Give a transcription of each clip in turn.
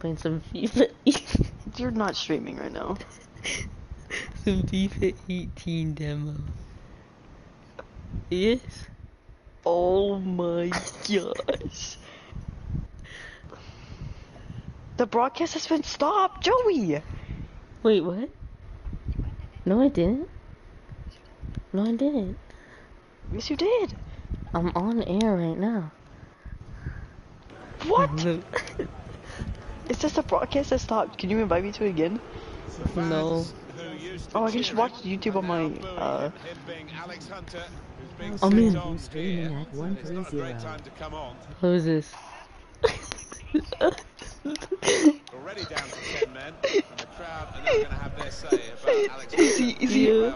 playing some FIFA. You're not streaming right now. Some FIFA 18 demo. Yes. Oh my gosh. The broadcast has been stopped, Joey! Wait, what? No, I didn't. No, I didn't. Yes, you did. I'm on air right now. What? It says the broadcast has stopped. Can you invite me to it again? No. Oh, I can just watch YouTube on my, I'm in. Streaming at 130. Who is this? Already down to 10 men, and the crowd are now going to have their say about Alex Is he? Yeah.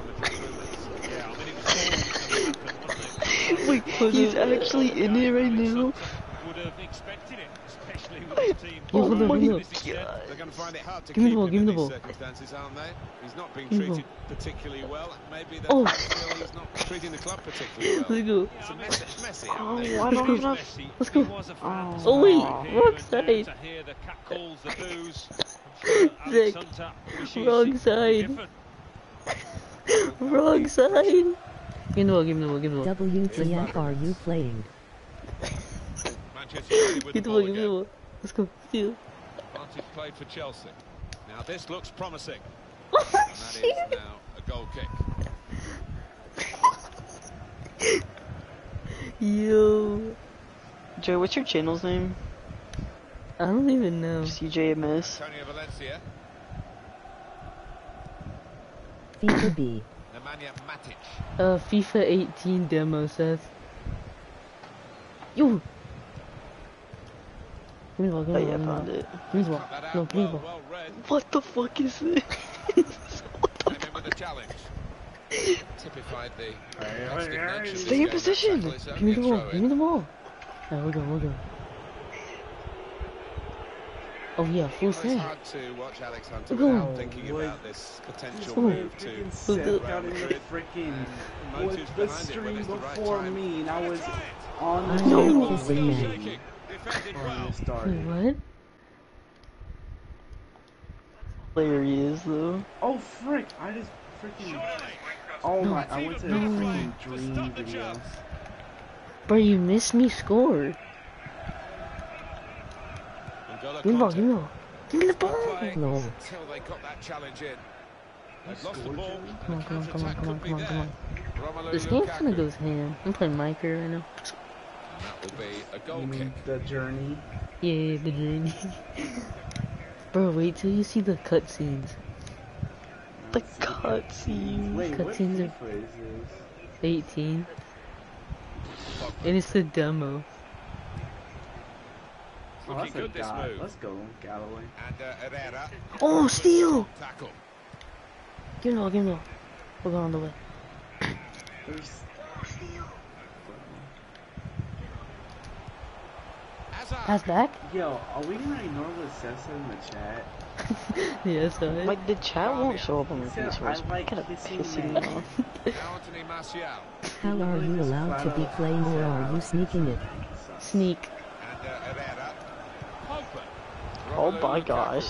Wait, he's actually in here right now? would have expected it, especially with his team. Oh Hold on, my hold on. god. They're going to find it hard to Give me keep the ball, him give me in the these ball. circumstances, aren't they? He's not being Give me the treated particularly well. Maybe the Oh. fans feel he's not treating the club particularly well. Let's go. It's a messy Oh, out I there. don't have enough. Let's go. Oh. Oh wait, wrong side. To hear the cat calls, the boos. I'm sure Alex Zach, Hunter wishes wrong it could be side. different. Wrong side. Give me the ball, give me the ball, give me the ball. WTF are you playing? Manchester United with Give the the ball, ball give me the again. ball. Let's go. Steal. Advantage played for Chelsea. Now this looks promising. Oh, And that is shit. now a goal kick. Yo. Joey, what's your channel's name? I don't even know. CJMS. Antonio Valencia. FIFA B. Nemanja Matic. FIFA 18 demo, Seth. Yo. Give me the ball, give Oh me the yeah, I ball. found it. Give me the ball. Cut that No, out. give me the Well, ball. well read. What the fuck is this? Came in with a challenge. Typified the competitive nature of this Stay in game. That position. tackle is Give only me a the ball, throw-in. give me the ball. Alright, we'll go, we'll go. Oh yeah, full It's set. hard to watch Alex Hunter Go. without thinking about this potential Go. move to Look Real Out in the Madrid. freaking Motives with the behind it, whether stream it's the right before time. me, and I was on the I table am when kissing we man. Shaking. Defended when well. it Wait, started. what? Player he is though. Oh frick! I just freaking. Oh my! I went to a freaking dream video. Bro, you missed me score. N'Golo Give me the ball, Kanté. give me the ball. Give me the ball. Playing No. until they got that challenge in. They've lost the ball. Come on, and come on, the come on, counter-attack come on, could be come on, come there. on. Romelu This game Lukaku. kinda goes ham. I'm playing Minecraft right now. And that will be a goal You kick. mean the journey? Yeah, the journey. Bro, wait till you see the cutscenes. The cutscene. Wait, what Cutscenes are- FIFA is this? 18. And it's the demo. Oh, Looking that's a good, this god. move. Let's go, Galloway. And Herrera. Oh, steal! Tackle. Give me the ball, give me the ball. We're going on the way. There's Hazard. Pass back? Yo, are we gonna ignore what Seth said in the chat? Yeah, that's alright. Like the chat won't show up on the He said, PS4. I like Kind of kissing pissing men. me off. Now Anthony Martial. How are you allowed to be playing or are you sneaking it? Sneak. And Herrera. Pogba. Oh Romelu my Lukaku. gosh.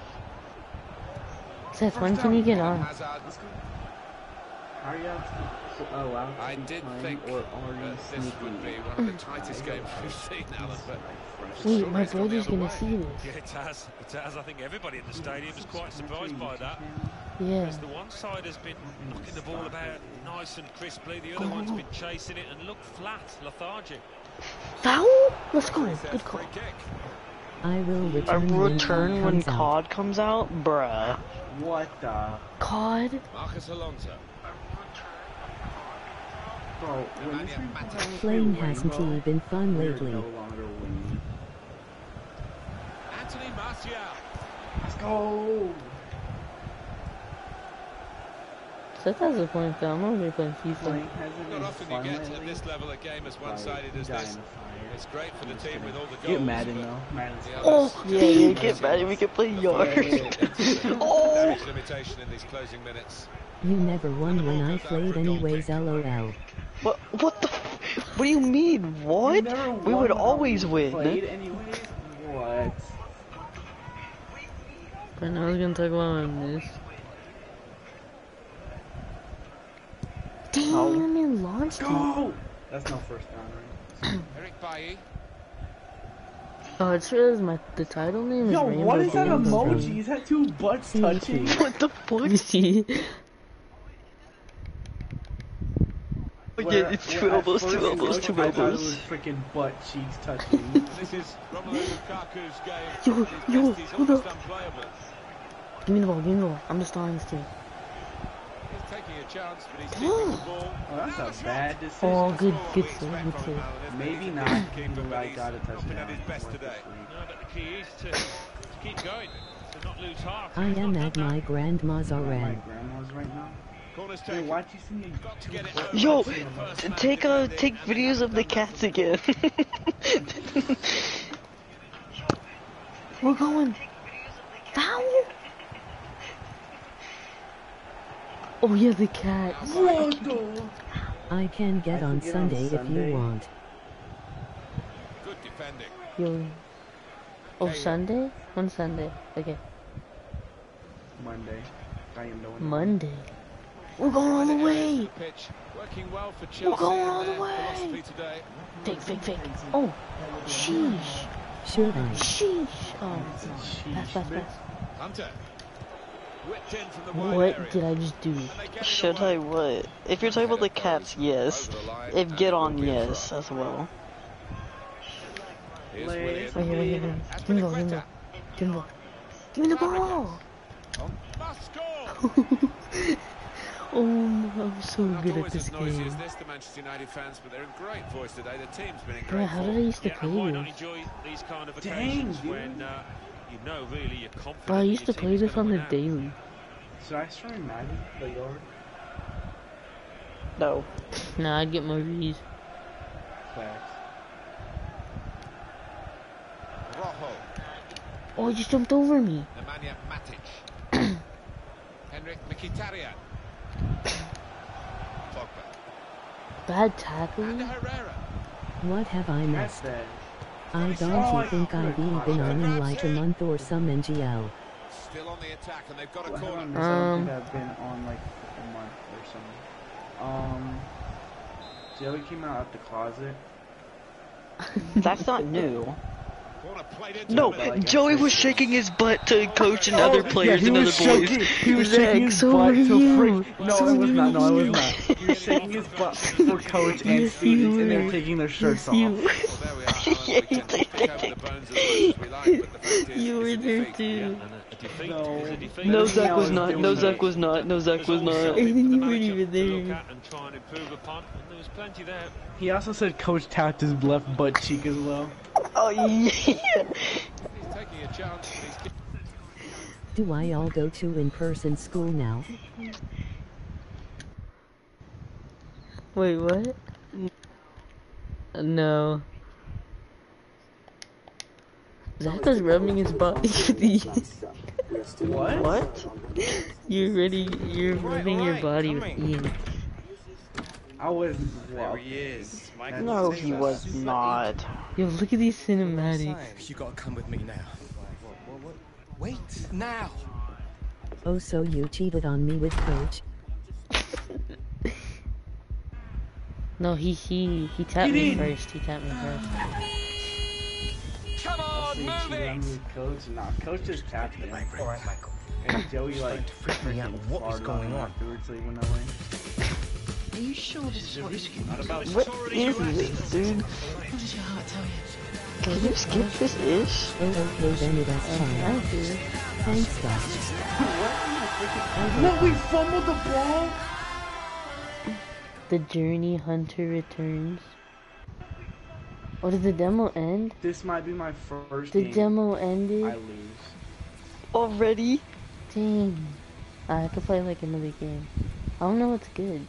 Seth, when can you get on? Hazard. Let's go. Are you allowed to I be did playing, think or are you that this sneaking would be it? one of the tightest games we've seen, Alan, but Wait, my it's gone the brother's other gonna way. see this. Yeah, it has. It has. I think everybody in the stadium is quite surprised by that. Yeah. Because the one side has been knocking the ball about nice and crisply, the other one's been chasing it and looked flat, lethargic. Foul? Let's go. Referee says Good call. free kick. I will I return when comes out. COD comes out? Bruh. What the? COD? Marcus Alonso. Bro, when this thing comes out, Playing Rainbow, hasn't he been fun we're lately? no longer winning. Anthony Martial. Let's go! Seth has a point though. I'm not gonna be playing FIFA. Playing hasn't been Not often you fun get lately. at this level a game as one-sided as Die in this. the fire. It's great for the team with all the goals. Get Madden but though. Madden's the fun. Oh, others yeah, just yeah, get mad. We can play yard. Oh! damage limitation in these closing minutes. You never won when I played anyways, lol. What the? What do you mean? What? You never We won would when always we win. Played anyways? What? And I was gonna talk about my miss. Damn, it launched it. Go! That's no first down, right? Eric Bailly. Oh, it says the title name is Yo, Rainbow what is that Games. emoji? Is that two butts touching? What the fuck? You see? Yeah, it's two elbows, two elbows, two I thought it was elbows. freaking butt cheeks touching. This is Romelu Lukaku's game. Yo, His yo, best, he's hold almost up. unplayable. Give me the ball, give me the ball. I'm the star on this team. He's taking a chance, but he's keeping the ball. Oh, that's a bad decision. Oh, good What we save, expect good from save. him, Alan, isn't it? Maybe He's a not. decent keeper, but I he's got a not been touchdown. at his best What today. this week. No, but the key is to keep going, to not lose heart. I am at my grandma's My already. grandma's right now. Corner's Hey, taken. why'd you see me? Got to get it over. Yo, First man take did it. take videos of the cats again. We're going. Foul! Oh yeah, the cat. What the? I can get I on can get on Sunday if Sunday. you want. Good defending. Yo. Oh, Sunday? On Sunday. Okay. Monday. I am doing Monday. We're going all the way. Pitch working well for Chelsea. We're going all and the their way. philosophy today. Fake, fake, fake. Oh. Sheesh. Should I? Sheesh. Oh. Pass, pass, pass. Hunter. Whipped in from the wide What area. did I just do? And they get it Should away. I what? If you're talking about the cats, yes. Over the line, If and get it will on, be a yes, throw. as well. Here's Play. Williams. Right here, right here, right here. Give me the ball, give me the ball. Give me the ball. Give me the ball. Must score. Oh, I'm so Not good at always this as noisy as game. this, the Manchester United fans, but they're in great voice today. The team's been in Bro, great how did I form. used to Yeah, play and why not this? enjoy these kind of Dang, occasions dude. when you know really you're confident. Bro, I that used to your play team is this gonna on the win out. daily. Should I stream Madden? The yard? No. Nah, I'd get more views. Facts. Rojo. Oh, he just jumped over me. Nemanja Matic. Henrik Mkhitaryan. Pogba. Bad And tackling? Herrera. What have I That's missed? bad. I don't think I've been on in like a month or some NGL. Still on the attack, and they've got a Well, hold corner. on, I don't think I've been on like a month or something. Joey came out of the closet. That's not new. Corner played into No, the middle. Joey was shaking his butt to coach and other players and other boys. He was Zach, shaking his so butt were to you. freak. No, So it was not. No, it was you. not. He was shaking his butt for coach and Yes, students, you and they're were. taking their shirts Yes, you. off. Well, there we are. Alan. Yeah, We can pick over the bones as much as we like, but the fact is, You it's were a there defeat. too. And a defeat No. is a defeat. No, Zach Zach was not. No, Zach was not. No, Zach was not. I think you weren't To even look there. at and try and improve upon, and there was plenty there. He also said Coach tapped his left butt cheek as well. Oh yeah. He's taking a chance, but he's Do I all go to in-person school now? Wait, what? No. Zach was rubbing his body with the What? What? You're rubbing your body with Ian. I was. There he is. Michael No, Taylor. he was not. Yo, look at these cinematics. You gotta come with me now. Wait, now. Oh, so you cheated on me with coach? No, he tapped He me did. first. He tapped me first. Come on, See, move cheating it. on me with Coach. Nah, Coach just tapped him. All right, Michael. And Joey like to freak me out. What was farted going him on? afterwards, so he went away. Are you sure this is what About What is this, dude? Can you skip this ish? Oh, okay, then it is fine. I do. Thanks, guys. No, we fumbled the ball. The Journey Hunter returns. Oh, did the demo end? This might be my first The game. demo I ended? lose. Already? Dang. I could play like another game. I don't know what's good.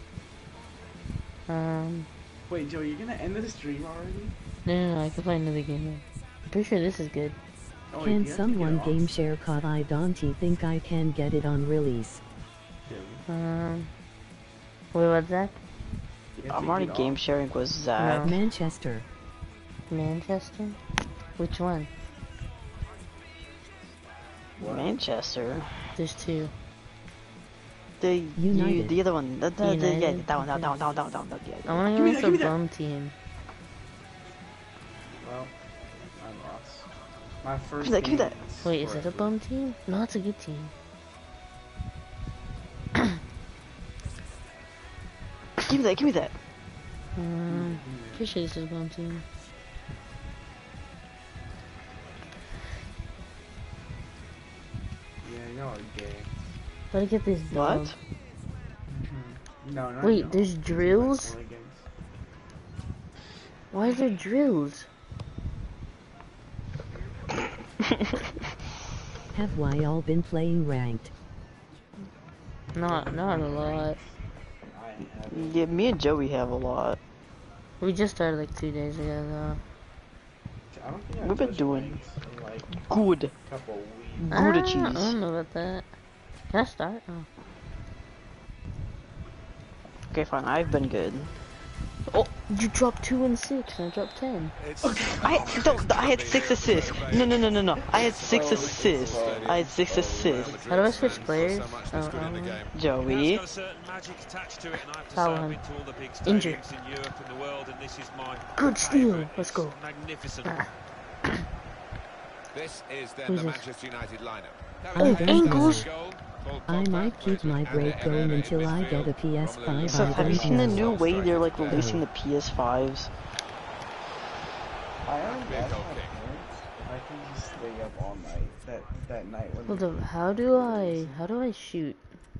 Wait, Joey, you're gonna end the stream already? No, I could play another game then. I'm pretty sure this is good. Oh, wait, Can you have to someone get off. game share code? I don't think I can get it on release. Joey, Wait, what's that? you have to I'm already get game off. sharing with Zach. No. Manchester. Manchester? Which one? What? Manchester. There's two. United. The other one. Yeah, United? that one. Okay. Yeah. I wanna go with the bum team. Well, I lost. My first Give me that, give me game that. is Wait, is it a forever. bum team? No, it's a good team. Give me that. Pretty sure this is a bum team. Yeah, y'all are gay. Gotta get this dog. What? No, not Wait, y'all. there's Like drills? hooligans. Why are there drills? Have we all been playing ranked? Not a lot. I have Yeah, me and Joey have a lot. We just started like 2 days ago though. I don't think I've We've been touched doing ranks in like Good. a couple weeks. Gouda I cheese. don't know about that. Can I start? Oh. Okay, fine. I've been good. Oh, you dropped 2 and 6, and I dropped 10. I had 6 assists. No. I had 6 assists. I had 6 assists. How do I switch players? Joey. It's got a certain magic attached to it, and I have to say Foul I've him. been to all the big Injured. stadiums in Europe and the world, and this is my Good steal. favourite. Let's It's go. magnificent. This is then Who's the this? Manchester United lineup. Oh, ankles. I might keep my break going until I get a PS5. So I have you don't seen the know. new way they're like releasing the PS5s? I already asked my parents if I can just stay up all night. That night when Hold up, how do I shoot?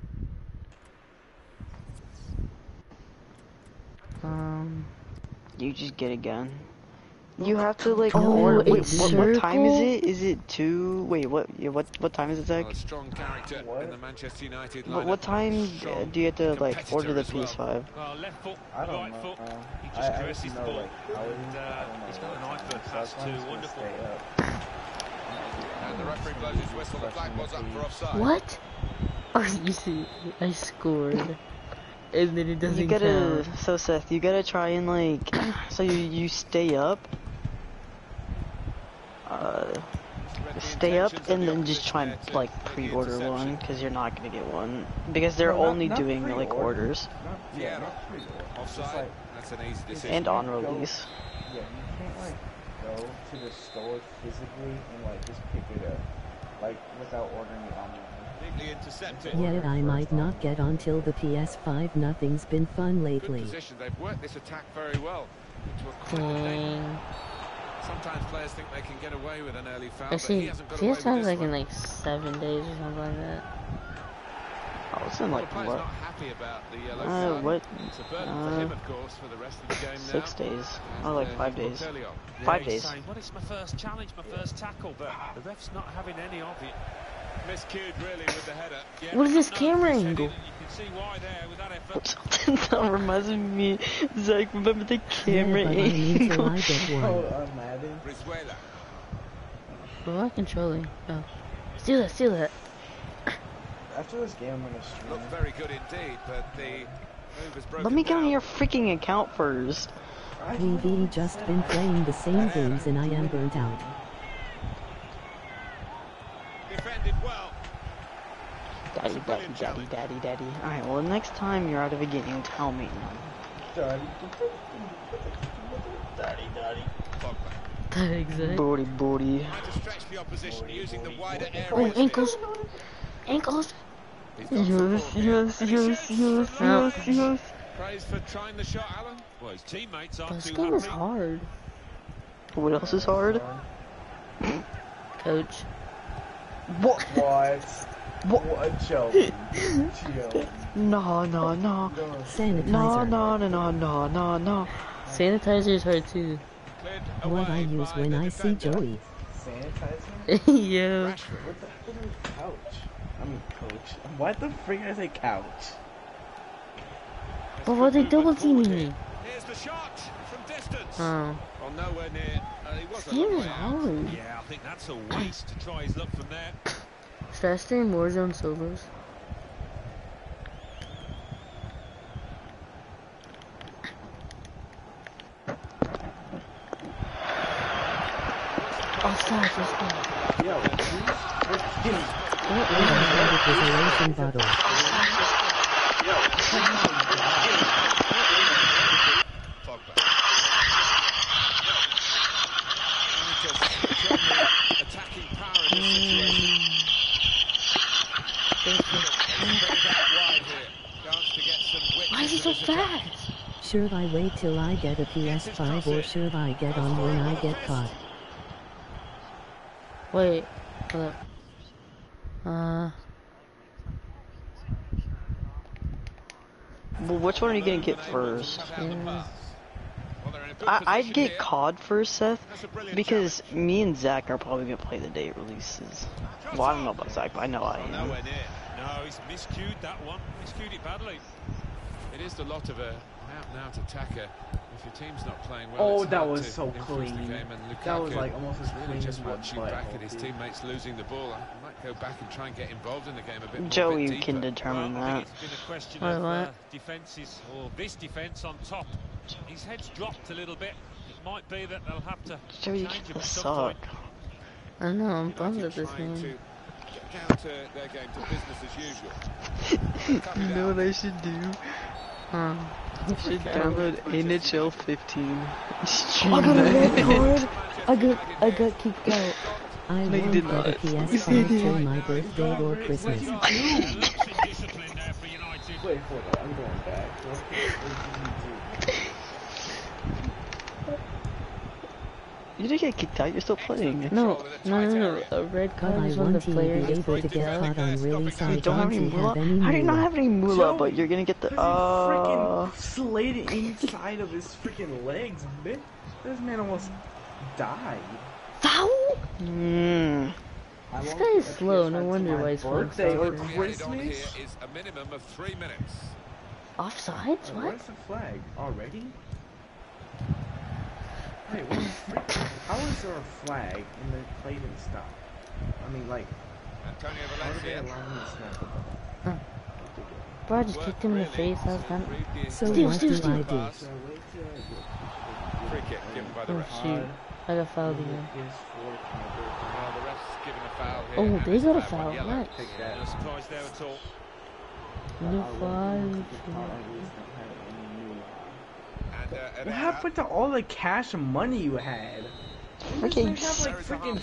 You just get a gun. You have to like Oh, order. Wait, it's what time is circle? it? Is it 2? Wait, what? Yeah, what time is it, Zach? A strong character in the Manchester United lineup. What time Strong do you have to like competitor order the as well. PS5? Well, left foot, I don't right know. foot. He I just caresses the know, ball, like, hours, and I don't know he's got an what eye for a time, so pass that's why I'm too. just gonna Wonderful. stay up. And the referee blows his whistle. The flag was up for offside. What? Oh, you see, I scored. And then it doesn't You gotta, count. so Seth, you gotta try and like, so you stay up, and then just try and like pre-order one, because you're not gonna get one, because they're No, not- only not doing like pre-order. orders, Not pre-order. It's just Offside. like, That's an easy decision. and on Go- release. yeah, you can't like go to the store physically and like just pick it up, like without ordering it online. Neatly intercepted. Yet I might not get ontil the PS5. Nothing's been fun Good lately. position. They've worked this attack very well. Into a quick lane. Sometimes players think they can get away with an early foul, I but he see, hasn't got away with PS5 this like one. in like 7 days or something like that. Oh, it's in The like player's what? not happy about the yellow card. What? It's a burden for him, of course, for the rest of the game now. 6 days. As Oh, like the 5 days. Portelio. 5 He's days. saying, well, it's my first challenge, my first tackle, but the ref's not having any of it. Miscued really with the header. Yeah, What is this no, camera he's angle? heading, and you can see why there with that effort. That reminds me, Zach, remember the Yeah, camera but I need till angle? I get Oh, one. Madden. Brizuela. What am I controlling? Oh. Steal that. After this game, I'm gonna stream. Looked very good indeed, but the move is broken Let me get on down. your freaking account first. We've just been playing the same games and I am burnt out. Defended well. Daddy. Alright, well, next time you're out of a game, tell me. Daddy. Pogba. That exact. Booty. Trying to stretch the opposition using the wider Oh, areas. ankles. He's gone for Yes. praise for trying the shot, Alan. Well, his teammates aren't This too game is happy. hard. What else is hard? Coach. What? What? What? Chill. No. Sanitizer. No. Sanitizer is hard too. Cleared What I away use by when the I see defender. Joey. Sanitizer? Yeah. Rashford. What the hell is couch? I mean, coach. What the freak did I say couch? But why are they double teaming me? Here's the shot from distance. Oh. Well, nowhere near. He was a This game long is way out. hard. Yeah, I think that's a waste to try his luck from there. Should I stay in Warzone solos? Offside, let's go. Yo, who's Desolation bottle. Attacking power in this situation. Why is he so fast? Should I wait till I get a PS5 or should I get on when I get caught? Wait, hold up. Well, which one are you gonna get first? Yeah. I'd get COD first, Seth, because me and Zach are probably gonna play the day it releases. Well, I don't know about Zach, but I know I am. Nowhere near. No, he's miscued that one. Miscued it badly. It is the lot of a out-and-out attacker. If your team's not playing well, Oh, it's that hard was to so influence clean. the game, and That was Lukaku like almost as really clean just as my watching butt, back at his dude. teammates losing the ball. I might go back and try and get involved in the game a bit more. Joey a bit can deeper. determine Well, I that. think it's been a question Wait, of what? defences, or this defence on top. His head's dropped a little bit. It might be that they'll have to Joey, you change him kinda at some suck. point. I know, I'm bummed United at this trying to game. get down to their game to business as usual. You know what I should do? Huh. I should download NHL 15. I got a red card! I got kicked out. I No, you won't did get a not. PS5 till my birthday or Christmas. Looks indisciplined there for United. Wait, hold on, I'm going back. What did you do? You didn't get kicked out, you're still playing. No. A red But card I is when the want to be player... able to get caught on release. I You don't have any don't moolah? have any How do you not moolah. have any moolah, but you're gonna get the, Cause he freaking slayed it inside of his freaking legs, bitch. This man almost died. Foul? Mmm. I This won't guy get is a slow, PS5 no till wonder my why he's full birthday or stop. Created on here Christmas. is a minimum of 3 minutes. Offsides? What? Where's the flag? Already? Wait, what the frick? How is there a flag and the play didn't stop? I mean, like, Antonio how did they Valencia. allow him to snap the ball? Bro, I just kicked him in the face. I was done. So Steal, what steal, do steal. I do? So I wait till I get Free kick given by the Oh ref. shoot. I got fouled again. Well, the ref's given a foul here. Oh, and they it's got a allowed one foul. yellow. Nice. Take that. No surprise there at all. No five. And, What happened to all the cash and money you had? You Okay, just have like freaking.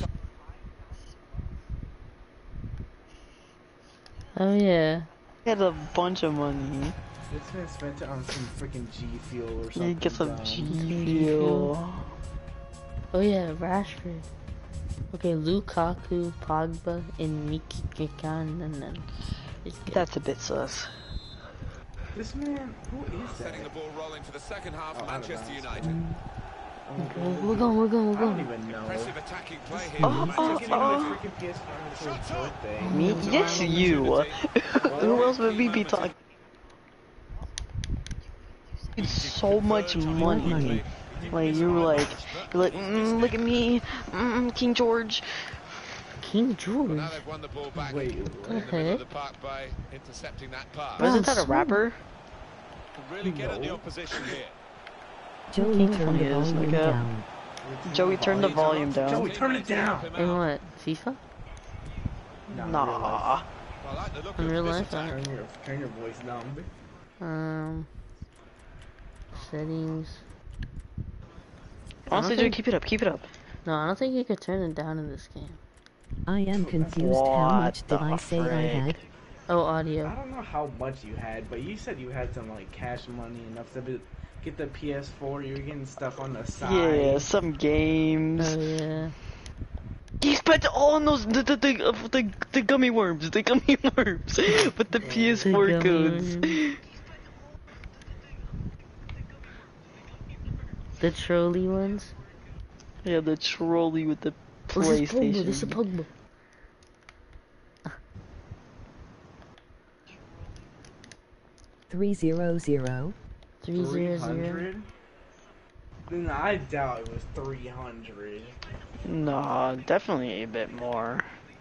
Oh yeah. I had a bunch of money. This man spent it on some freaking G Fuel or something. You get some dumb. G-Fuel. Oh yeah, Rashford. Okay, Lukaku, Pogba, and Mikan, and then it's good. That's a bit sus. This man, who is that? setting the ball rolling for the second half, Oh, I don't Manchester know. United. Okay, we're going. I don't even know. Impressive attacking play here. Oh, from Manchester oh, United. Freaking PS5 until his birthday. Me? Yes, you. Who else would we be talking? It's so much money. Like you're like, look at me, King George. King George. Well, now they've won the ball back Wait, in the middle of the park by intercepting that pass. Wasn't that a rapper? Can really get at the opposition here. Joey King turned the Kong is, volume like a- down. Joey, turn the volume down. Joey, turn it down. In what? FIFA? No, Nah. Well, I like the look In of real this life? attack. Turn your voice down. Settings. Honestly, Joey, keep it up, keep it up. No, I don't think you could turn it down in this game. I am confused. How What much did the I say I frick? had? Oh, I audio. don't know how much you had, but you said you had some like cash money enough to get the PS4. You were getting stuff on the side. Yeah, some games. Oh yeah. He spent it all on those the gummy worms, the gummy worms with the PS4 gummy codes. worms. The trolley ones. Yeah, the trolley with the Oh, this is Pogba. This is PlayStation. Pogba. 300. 300. 300? Then I doubt it was 300. Nah, definitely a bit more.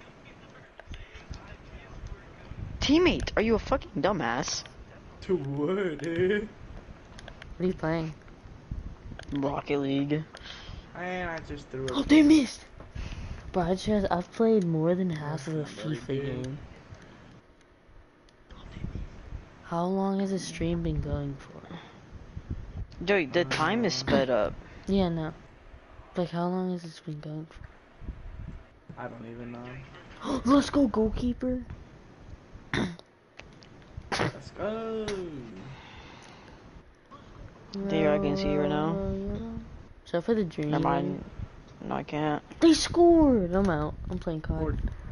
Teammate, are you a fucking dumbass? To what, dude? What are you playing? Rocket League. And I just threw Oh, it. they missed. But I've played more than half of a Very FIFA good. game. How long has the stream been going for? Dude, the time is sped up. Yeah, no. Like, how long has this been going for? I don't even know. Let's go, goalkeeper! Let's go. Dude, I can see you right now. Should I play the dream? Never mind. No, I can't. They scored! I'm out. I'm playing COD. Or